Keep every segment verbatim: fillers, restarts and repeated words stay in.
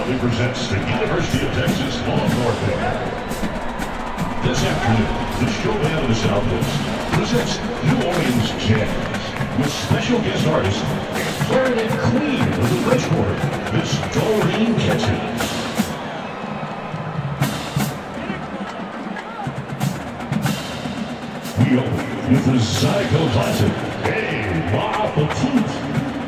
proudly presents the University of Texas Longhorn Band. This afternoon, the show band of the Southwest presents New Orleans Jazz with special guest artist and clarinet queen of the Bridgeport, Miss Doreen Kitchens. We open with the Zydeco classic, Hey, Ma Petite.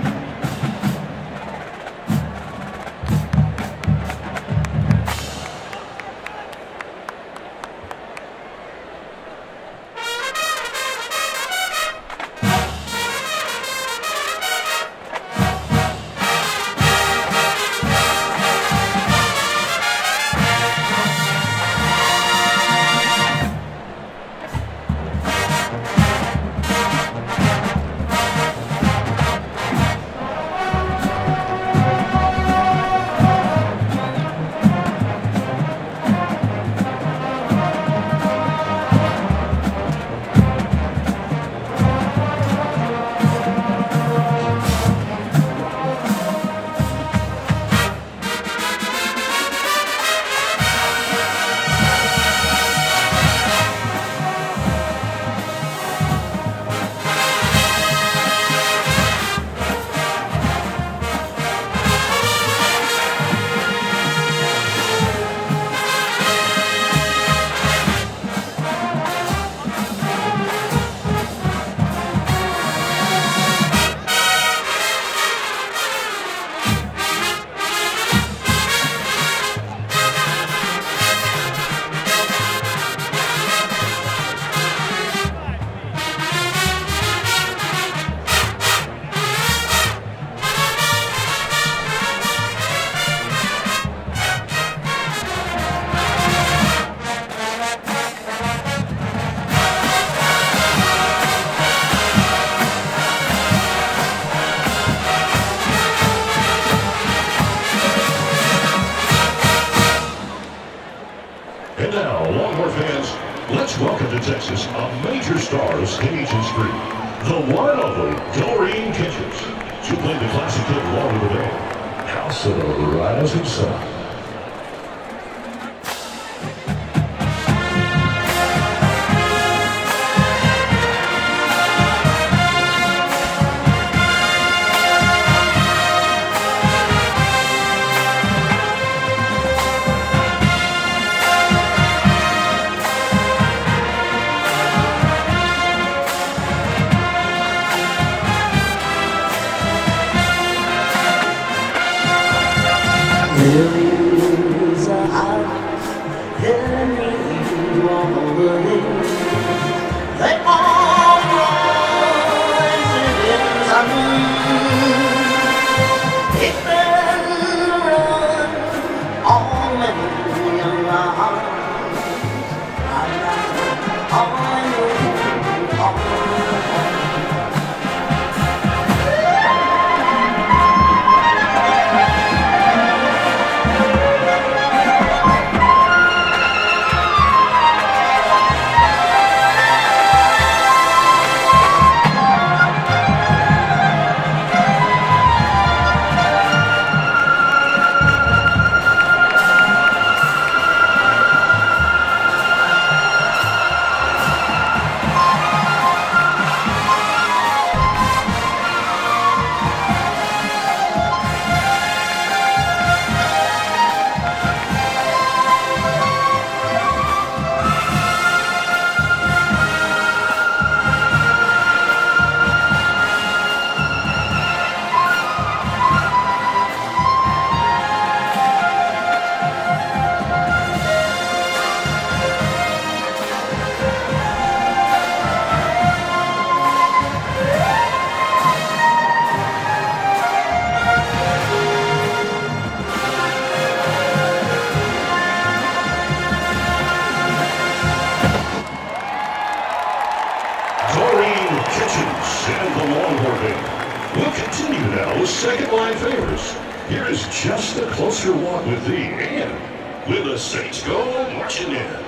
And now, Longhorn fans, let's welcome to Texas a major stars in each street, the one and only Doreen Kitchens. She played the classic hit along with the band, House of the Rising Sun. Lilies are out, hanging on the hill. They all rise in sun. It's been a run all many young hearts. I know, I know, I know. And the Longhorn Band will continue now with second line favors. Here is just a closer walk with thee, and with the Saints go marching in.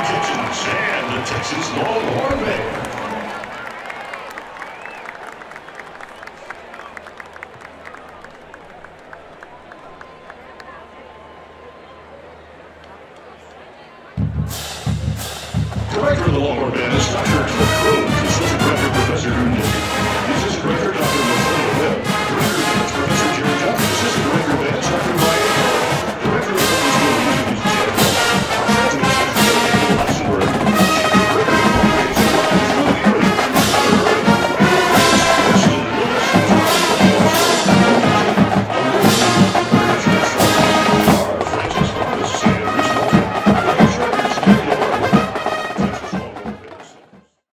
Kitchens and the Texas Longhorn Band. Director of the Longhorn Band is Doctor